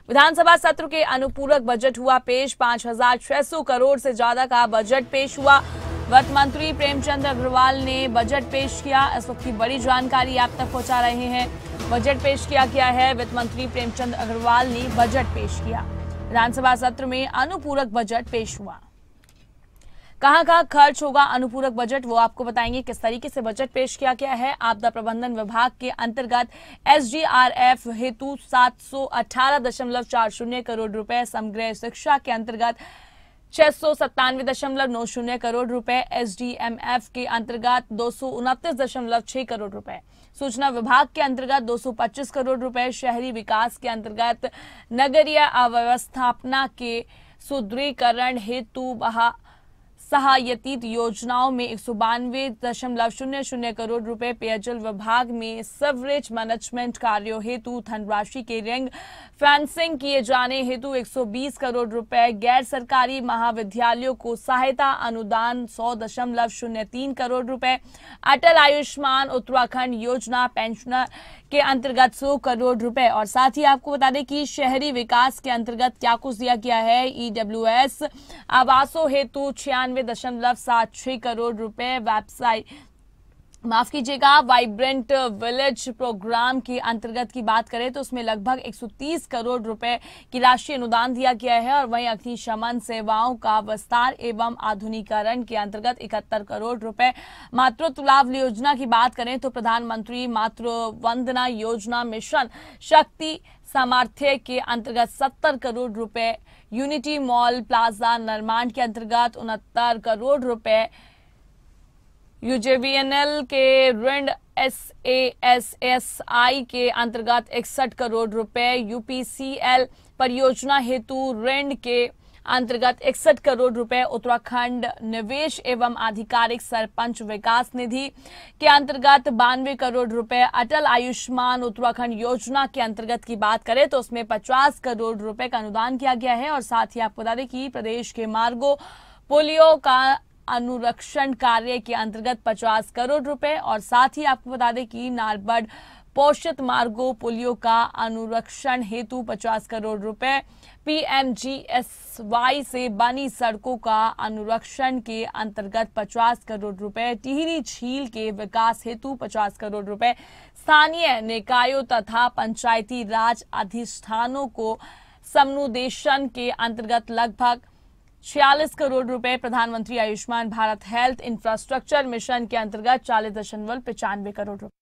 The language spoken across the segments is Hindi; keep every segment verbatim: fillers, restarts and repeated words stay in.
विधानसभा सत्र के अनुपूरक बजट हुआ पेश। पांच हजार छह सौ करोड़ से ज्यादा का बजट पेश हुआ। वित्त मंत्री प्रेमचंद अग्रवाल ने बजट पेश किया। इस वक्त की बड़ी जानकारी आप तक पहुंचा रहे हैं। बजट पेश किया गया है। वित्त मंत्री प्रेमचंद अग्रवाल ने बजट पेश किया। विधानसभा सत्र में अनुपूरक बजट पेश हुआ। कहां कहां खर्च होगा अनुपूरक बजट, वो आपको बताएंगे। किस तरीके से बजट पेश किया गया है। आपदा प्रबंधन विभाग के अंतर्गत एसडीआरएफ हेतु सात सौ अठारह दशमलव चार शून्य करोड़ रुपए, समग्र शिक्षा के अंतर्गत छह सौ सत्तानवे दशमलव नौ शून्य करोड़ रुपए, एसडीएमएफ के अंतर्गत दो सौ उनतीस दशमलव छह करोड़ रुपए, सूचना विभाग के अंतर्गत दो सौ पच्चीस करोड़ रुपए, शहरी विकास के अंतर्गत नगरीय अव्यवस्थापना के सुदृढ़ीकरण हेतु बहा सहायतित योजनाओं में एक सौ बानवे दशमलव शून्य शून्य करोड़ रुपए, पेयजल विभाग में सीवरेज मैनेजमेंट कार्यों हेतु धनराशि के रिंग फेंसिंग किए जाने हेतु एक सौ बीस करोड़ रुपए, गैर सरकारी महाविद्यालयों को सहायता अनुदान सौ दशमलव शून्य तीन करोड़ रुपए, अटल आयुष्मान उत्तराखंड योजना पेंशनर के अंतर्गत सौ करोड़ रुपए। और साथ ही आपको बता दें कि शहरी विकास के अंतर्गत क्या कुछ दिया गया है। ईडब्ल्यूएस आवासों हेतु छियानवे दशमलव सात छह करोड़ रुपए, वेबसाइट माफ कीजिएगा वाइब्रेंट विलेज प्रोग्राम के अंतर्गत की बात करें तो उसमें लगभग एक सौ तीस करोड़ रुपए की राशि अनुदान दिया गया है। और वहीं अग्निशमन सेवाओं का विस्तार एवं आधुनिकीकरण के अंतर्गत इकहत्तर करोड़ रुपए, मातृत्व लाभ योजना की बात करें तो प्रधानमंत्री मातृ वंदना योजना मिशन शक्ति सामर्थ्य के अंतर्गत सत्तर करोड़ रुपए, यूनिटी मॉल प्लाजा निर्माण के अंतर्गत उनहत्तर करोड़ रुपए, यूजेवीएनएल के ऋण एसएएसएसआई के अंतर्गत इकसठ करोड़ रुपए, यूपीसीएल परियोजना हेतु ऋण के अंतर्गत इकसठ करोड़ रुपए, उत्तराखंड निवेश एवं आधिकारिक सरपंच विकास निधि के अंतर्गत बानवे करोड़ रुपए, अटल आयुष्मान उत्तराखंड योजना के अंतर्गत की बात करें तो उसमें पचास करोड़ रुपए का अनुदान किया गया है। और साथ ही आपको बता दें कि प्रदेश के मार्गों पुलियों का अनुरक्षण कार्य के अंतर्गत पचास करोड़ रुपए। और साथ ही आपको बता दें कि नारबर्ड पोषित मार्गों पुलियों का अनुरक्षण हेतु पचास करोड़ रुपए, पीएमजीएसवाई से बनी सड़कों का अनुरक्षण के अंतर्गत पचास करोड़ रुपए, टिहरी झील के विकास हेतु पचास करोड़ रुपए, स्थानीय निकायों तथा पंचायती राज अधिष्ठानों को समनुदेशन के अंतर्गत लगभग छियालीस करोड़ रुपए, प्रधानमंत्री Ayushman Bharat health infrastructure mission के अंतर्गत चालीस दशमलव पचानवे करोड़ रुपए।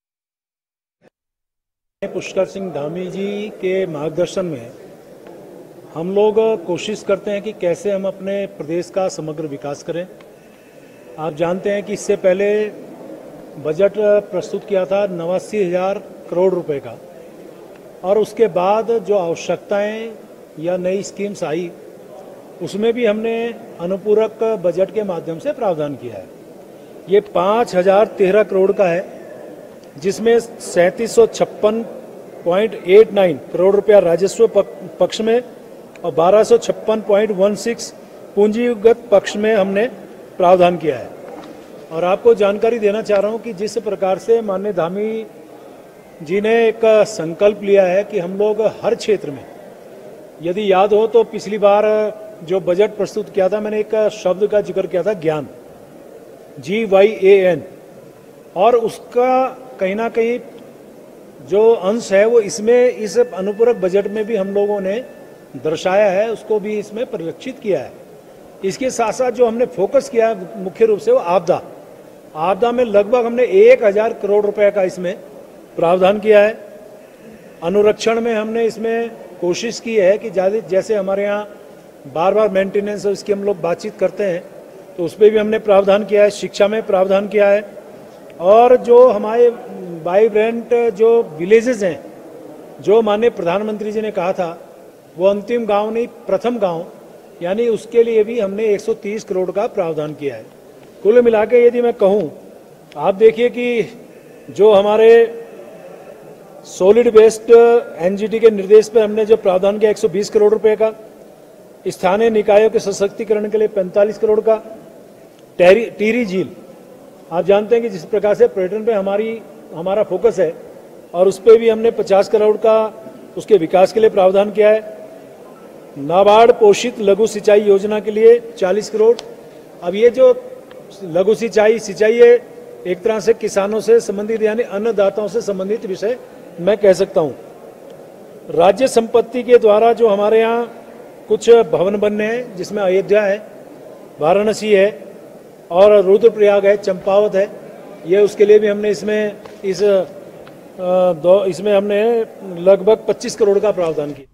पुष्कर सिंह धामी जी के मार्गदर्शन में हम लोग कोशिश करते हैं कि कैसे हम अपने प्रदेश का समग्र विकास करें। आप जानते हैं कि इससे पहले बजट प्रस्तुत किया था नवासी हजार करोड़ रुपए का, और उसके बाद जो आवश्यकताएं या नई स्कीम्स आई उसमें भी हमने अनुपूरक बजट के माध्यम से प्रावधान किया है। ये पाँच हजार तेरह करोड़ का है, जिसमें सैंतीस सौ छप्पन पॉइंट एट नाइन करोड़ रुपया राजस्व पक्ष में और बारह सौ छप्पन पॉइंट वन सिक्स पूंजीगत पक्ष में हमने प्रावधान किया है। और आपको जानकारी देना चाह रहा हूं कि जिस प्रकार से माननीय धामी जी ने एक संकल्प लिया है कि हम लोग हर क्षेत्र में, यदि याद हो तो पिछली बार जो बजट प्रस्तुत किया था मैंने एक शब्द का जिक्र किया था, ज्ञान, जी वाई ए एन, और उसका कहीं ना कहीं जो अंश है वो इसमें इस अनुपूरक बजट में भी हम लोगों ने दर्शाया है, उसको भी इसमें परिलक्षित किया है। इसके साथ साथ जो हमने फोकस किया है मुख्य रूप से वो आपदा आपदा में लगभग हमने एक हजार करोड़ रुपए का इसमें प्रावधान किया है। अनुरक्षण में हमने इसमें कोशिश की है कि ज्यादा, जैसे हमारे यहाँ बार बार मेंटेनेंस और इसकी हम लोग बातचीत करते हैं तो उस पर भी हमने प्रावधान किया है। शिक्षा में प्रावधान किया है, और जो हमारे वाइब्रेंट जो विलेजेस हैं, जो माननीय प्रधानमंत्री जी ने कहा था वो अंतिम गांव नहीं प्रथम गांव, यानी उसके लिए भी हमने एक सौ तीस करोड़ का प्रावधान किया है। कुल मिला के यदि मैं कहूं, आप देखिए कि जो हमारे सॉलिड वेस्ट एनजीटी के निर्देश पर हमने जो प्रावधान किया एक सौ बीस करोड़ रुपए का, स्थानीय निकायों के सशक्तिकरण के लिए पैंतालीस करोड़ का, टिहरी झील, आप जानते हैं कि जिस प्रकार से पर्यटन पे हमारी हमारा फोकस है और उस पर भी हमने पचास करोड़ का उसके विकास के लिए प्रावधान किया है। नाबार्ड पोषित लघु सिंचाई योजना के लिए चालीस करोड़। अब ये जो लघु सिंचाई सिंचाई है एक तरह से किसानों से संबंधित यानी अन्नदाताओं से संबंधित विषय मैं कह सकता हूँ। राज्य संपत्ति के द्वारा जो हमारे यहाँ कुछ भवन बनने हैं, जिसमें अयोध्या है, वाराणसी है और रुद्रप्रयाग है, चंपावत है, ये उसके लिए भी हमने इसमें इस दो इसमें हमने लगभग पच्चीस करोड़ का प्रावधान किया।